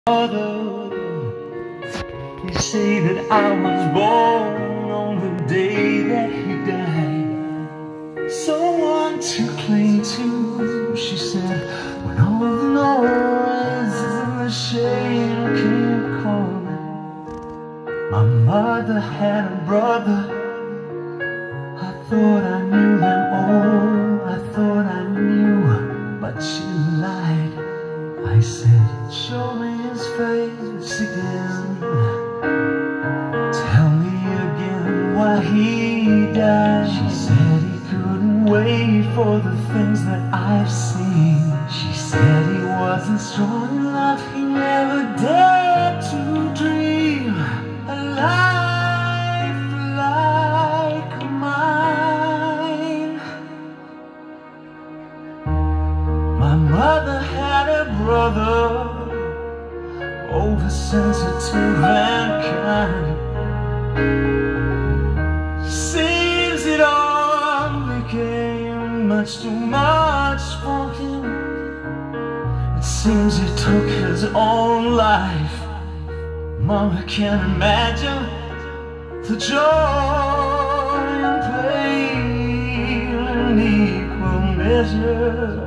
Father, you say that I was born on the day that he died. Someone to cling to, she said, when all the noises and the shame came calling. My mother had a brother, I thought I knew them all, I thought I knew, but she lied. I said, show me his face again, tell me again why he died. She said he couldn't wait for the things that I've seen. She said he wasn't strong enough, he never dared to dream a life like mine. My mother had a brother, oversensitive and kind. Seems it all became much too much for him. It seems he took his own life. Mama can't imagine the joy and pain in equal measure.